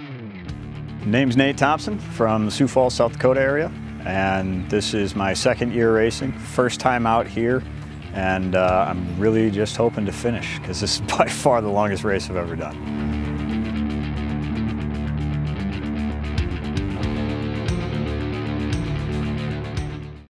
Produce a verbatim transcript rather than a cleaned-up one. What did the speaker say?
Name's Nate Thompson from the Sioux Falls, South Dakota area, and this is my second year racing. First time out here, and uh, I'm really just hoping to finish because this is by far the longest race I've ever done.